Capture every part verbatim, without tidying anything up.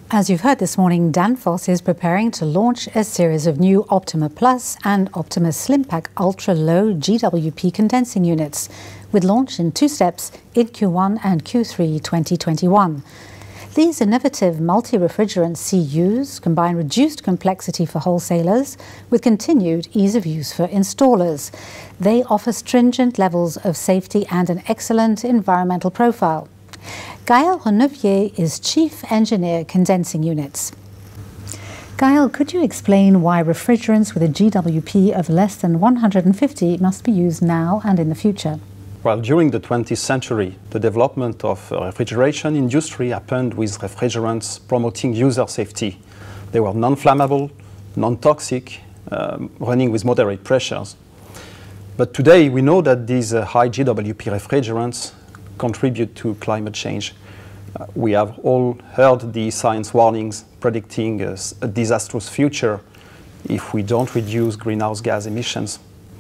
As you've heard this morning, Danfoss is preparing to launch a series of new Optima Plus and Optima SlimPack ultra-low G W P condensing units, with launch in two steps in Q one and Q three twenty twenty-one. These innovative multi-refrigerant C Us combine reduced complexity for wholesalers with continued ease of use for installers. They offer stringent levels of safety and an excellent environmental profile. Gaël Renouvier is Chief Engineer Condensing Units. Gaël, could you explain why refrigerants with a G W P of less than one hundred fifty must be used now and in the future? Well, during the twentieth century, the development of the refrigeration industry happened with refrigerants promoting user safety. They were non-flammable, non-toxic, um, running with moderate pressures. But today we know that these uh, high G W P refrigerants contribute to climate change. Uh, we have all heard the science warnings predicting a, a disastrous future if we don't reduce greenhouse gas emissions.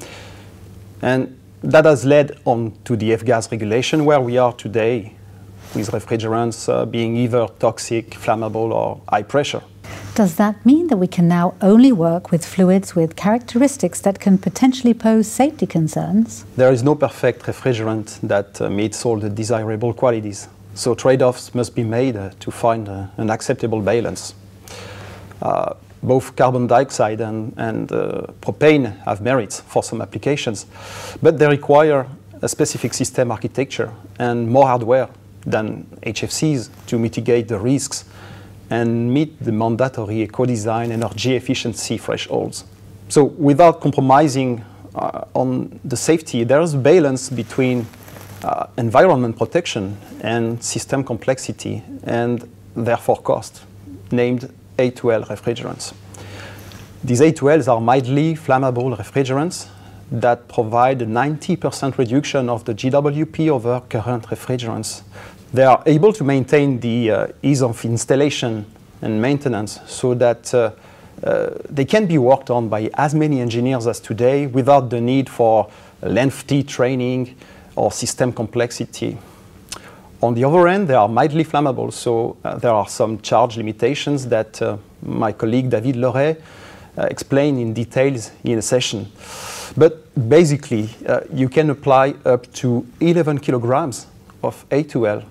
And that has led on to the F gas regulation where we are today, with refrigerants uh, being either toxic, flammable or high pressure. Does that mean that we can now only work with fluids with characteristics that can potentially pose safety concerns? There is no perfect refrigerant that uh, meets all the desirable qualities. So trade-offs must be made uh, to find uh, an acceptable balance. Uh, both carbon dioxide and, and uh, propane have merits for some applications, but they require a specific system architecture and more hardware than H F Cs to mitigate the risks and meet the mandatory eco-design energy efficiency thresholds. So without compromising uh, on the safety, there is a balance between uh, environment protection and system complexity and therefore cost, named A two L refrigerants. These A two Ls are mildly flammable refrigerants that provide a ninety percent reduction of the G W P over current refrigerants. They are able to maintain the uh, ease of installation and maintenance so that uh, uh, they can be worked on by as many engineers as today without the need for lengthy training or system complexity. On the other end, they are mildly flammable, so uh, there are some charge limitations that uh, my colleague David Leray uh, explained in details in a session. But basically, uh, you can apply up to eleven kilograms of A two L.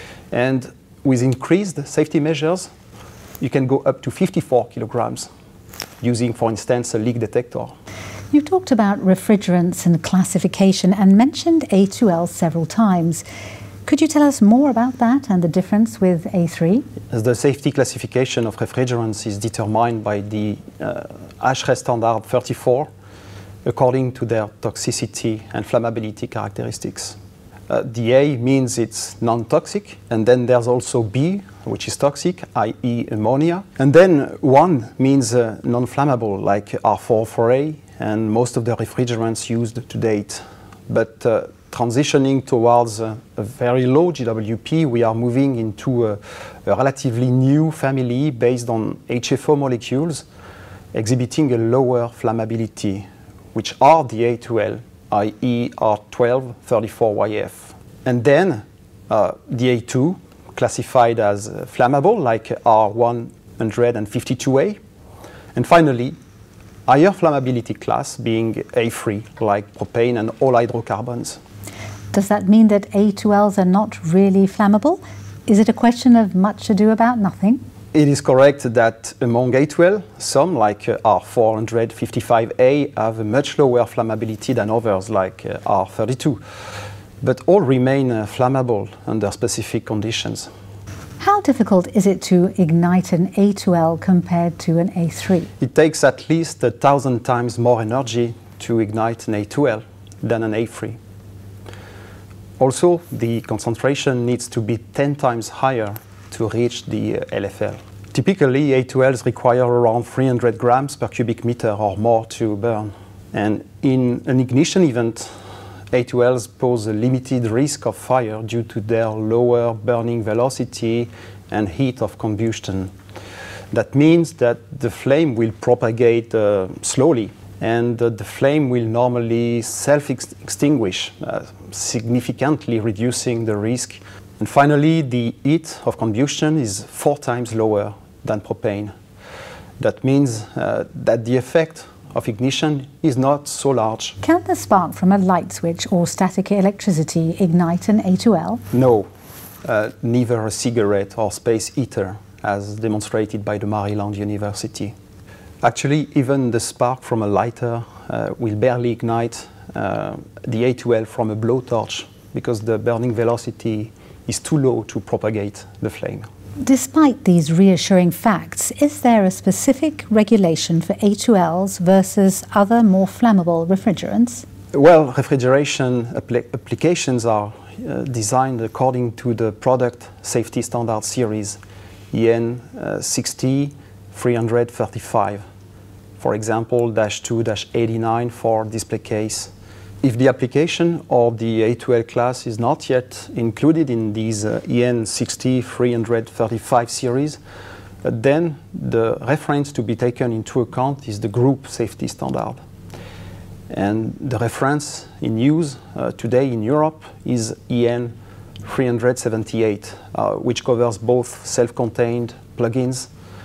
And with increased safety measures, you can go up to fifty-four kilograms, using, for instance, a leak detector. You talked about refrigerants and classification and mentioned A two L several times. Could you tell us more about that and the difference with A three? As the safety classification of refrigerants is determined by the uh, H R E standard thirty-four, according to their toxicity and flammability characteristics. Uh, the A means it's non-toxic, and then there's also B, which is toxic, that is ammonia. And then one means uh, non-flammable, like R four four A, and most of the refrigerants used to date. But uh, transitioning towards uh, a very low G W P, we are moving into a, a relatively new family based on H F O molecules, exhibiting a lower flammability, which are the A two L, that is R twelve thirty-four Y F. And then uh, the A two, classified as uh, flammable, like R one fifty-two A. And finally, higher flammability class being A three, like propane and all hydrocarbons. Does that mean that A two Ls are not really flammable? Is it a question of much ado about nothing? It is correct that among A two L, some, like uh, R four fifty-five A, have a much lower flammability than others, like uh, R thirty-two. But all remain uh, flammable under specific conditions. How difficult is it to ignite an A two L compared to an A three? It takes at least a thousand times more energy to ignite an A two L than an A three. Also, the concentration needs to be ten times higher to reach the uh, L F L. Typically, A two Ls require around three hundred grams per cubic meter or more to burn. And in an ignition event, A two Ls pose a limited risk of fire due to their lower burning velocity and heat of combustion. That means that the flame will propagate uh, slowly, and uh, the flame will normally self-extinguish, uh, significantly reducing the risk And finally, the heat of combustion is four times lower than propane. That means uh, that the effect of ignition is not so large. Can the spark from a light switch or static electricity ignite an A two L? No, uh, neither a cigarette or space heater, as demonstrated by the Maryland University. Actually, even the spark from a lighter uh, will barely ignite uh, the A two L from a blowtorch because the burning velocity is too low to propagate the flame. Despite these reassuring facts, is there a specific regulation for A two Ls versus other more flammable refrigerants? Well, refrigeration appli applications are uh, designed according to the product safety standard series E N sixty three thirty-five. For example, dash two dash eighty-nine for display case. If the application of the A two L class is not yet included in these uh, E N sixty three thirty-five series, uh, then the reference to be taken into account is the group safety standard. And the reference in use uh, today in Europe is E N three seventy-eight, uh, which covers both self-contained plugins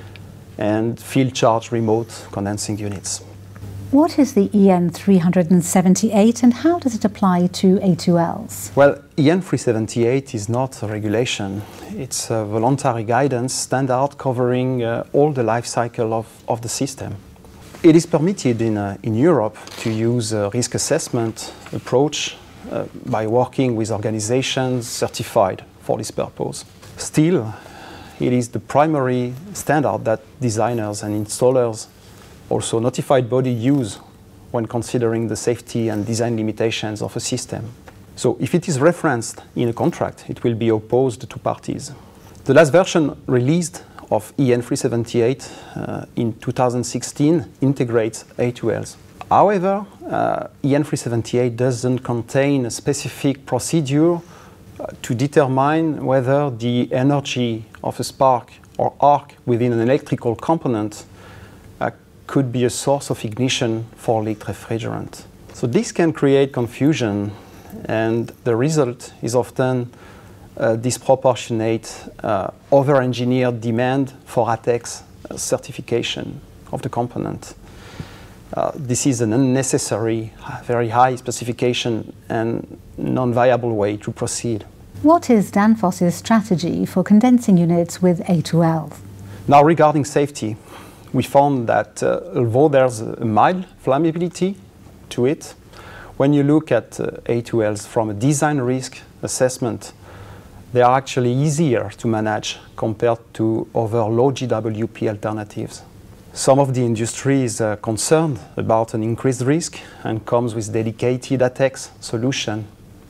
and field charge remote condensing units. What is the E N three seventy-eight and how does it apply to A two Ls? Well, E N three seventy-eight is not a regulation. It's a voluntary guidance standard covering uh, all the life cycle of, of the system. It is permitted in, uh, in Europe to use a risk assessment approach uh, by working with organizations certified for this purpose. Still, it is the primary standard that designers and installers, also notified body, use when considering the safety and design limitations of a system. So if it is referenced in a contract, it will be opposed to parties. The last version released of E N three seventy-eight uh, in two thousand sixteen integrates A two Ls. However, uh, E N three seventy-eight doesn't contain a specific procedure uh, to determine whether the energy of a spark or arc within an electrical component uh, could be a source of ignition for leaked refrigerant. So this can create confusion, and the result is often a disproportionate, uh, over-engineered demand for A T E X certification of the component. Uh, this is an unnecessary, very high specification and non-viable way to proceed. What is Danfoss's strategy for condensing units with A two L? Now, regarding safety, we found that uh, although there's a mild flammability to it, when you look at uh, A two Ls from a design risk assessment, they are actually easier to manage compared to other low G W P alternatives. Some of the industry is uh, concerned about an increased risk and comes with dedicated A T E X solution.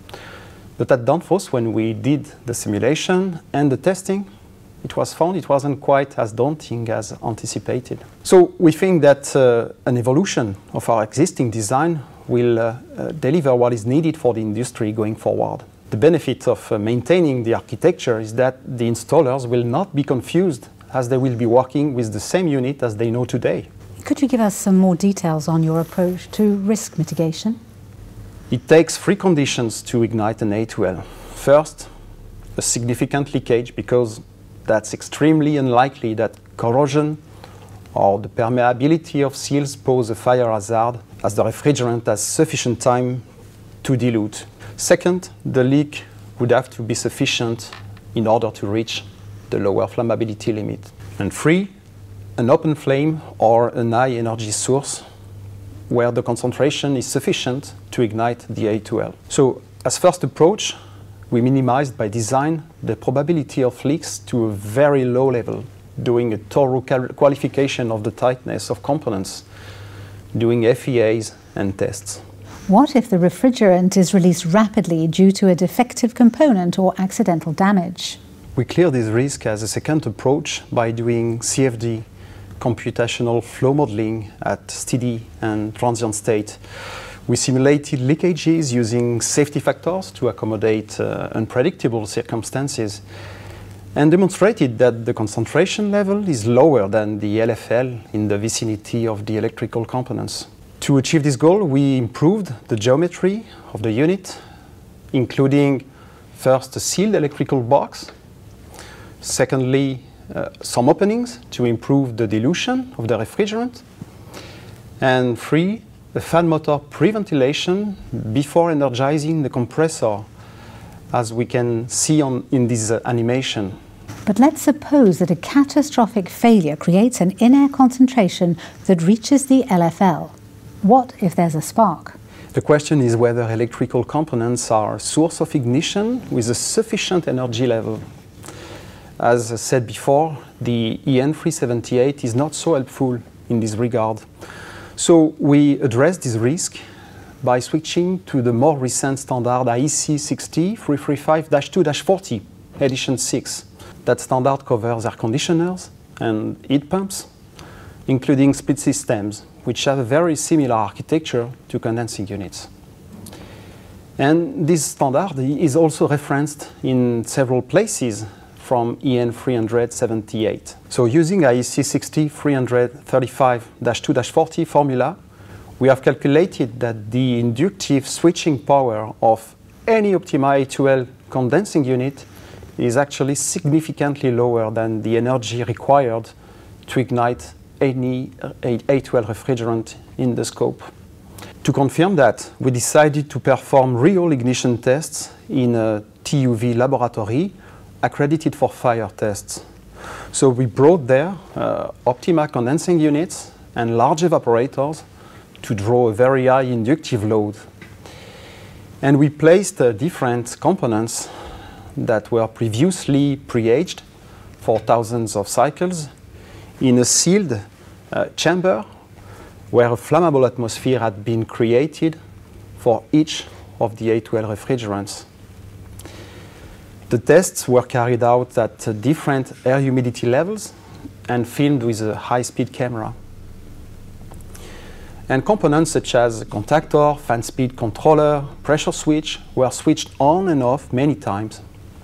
But at Danfoss, when we did the simulation and the testing, it was found it wasn't quite as daunting as anticipated. So we think that uh, an evolution of our existing design will uh, uh, deliver what is needed for the industry going forward. The benefit of uh, maintaining the architecture is that the installers will not be confused, as they will be working with the same unit as they know today. Could you give us some more details on your approach to risk mitigation? It takes three conditions to ignite an A two L. First, a significant leakage, because that's extremely unlikely that corrosion or the permeability of seals pose a fire hazard, as the refrigerant has sufficient time to dilute. Second, the leak would have to be sufficient in order to reach the lower flammability limit. And three, an open flame or an high energy source where the concentration is sufficient to ignite the A two L. So as first approach, we minimized by design the probability of leaks to a very low level, doing a thorough qualification of the tightness of components, doing F E As and tests. What if the refrigerant is released rapidly due to a defective component or accidental damage? We clear this risk as a second approach by doing C F D, computational flow modeling at steady and transient state. We simulated leakages using safety factors to accommodate uh, unpredictable circumstances, and demonstrated that the concentration level is lower than the L F L in the vicinity of the electrical components. To achieve this goal, we improved the geometry of the unit, including First, a sealed electrical box. Secondly, uh, some openings to improve the dilution of the refrigerant. And three, a fan motor pre-ventilation before energizing the compressor, as we can see on, in this uh, animation. But let's suppose that a catastrophic failure creates an in-air concentration that reaches the L F L. What if there's a spark? The question is whether electrical components are a source of ignition with a sufficient energy level. As I said before, the E N three seventy-eight is not so helpful in this regard. So we address this risk by switching to the more recent standard I E C sixty three thirty-five dash two dash forty, edition six. That standard covers air conditioners and heat pumps, including split systems, which have a very similar architecture to condensing units. And this standard is also referenced in several places from E N three seventy-eight. So using I E C sixty three thirty-five dash two dash forty formula, we have calculated that the inductive switching power of any Optima A two L condensing unit is actually significantly lower than the energy required to ignite any A two L refrigerant in the scope. To confirm that, we decided to perform real ignition tests in a T U V laboratory accredited for fire tests. So we brought there uh, Optima condensing units and large evaporators to draw a very high inductive load. And we placed uh, different components that were previously pre-aged for thousands of cycles in a sealed uh, chamber where a flammable atmosphere had been created for each of the A two L refrigerants. The tests were carried out at uh, different air humidity levels and filmed with a high-speed camera. And components such as a contactor, fan speed controller, pressure switch were switched on and off many times.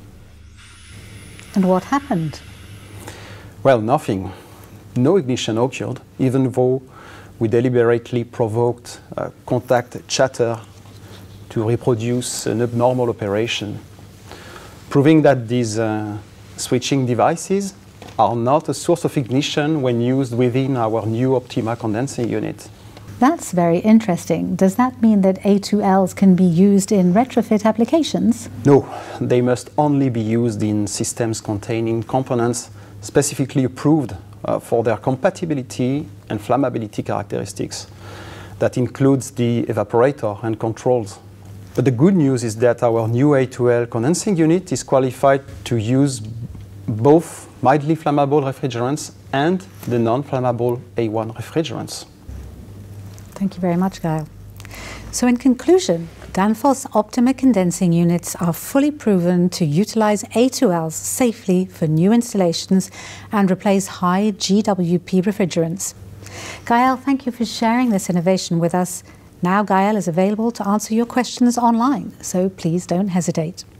And what happened? Well, nothing. No ignition occurred, even though we deliberately provoked uh, contact chatter to reproduce an abnormal operation, proving that these uh, switching devices are not a source of ignition when used within our new Optima condensing unit. That's very interesting. Does that mean that A two Ls can be used in retrofit applications? No, they must only be used in systems containing components specifically approved uh, for their compatibility and flammability characteristics. That includes the evaporator and controls. But the good news is that our new A two L condensing unit is qualified to use both mildly flammable refrigerants and the non-flammable A one refrigerants. Thank you very much, Gael. So in conclusion, Danfoss Optima condensing units are fully proven to utilize A two Ls safely for new installations and replace high G W P refrigerants. Gael, thank you for sharing this innovation with us. Now Gael is available to answer your questions online, so please don't hesitate.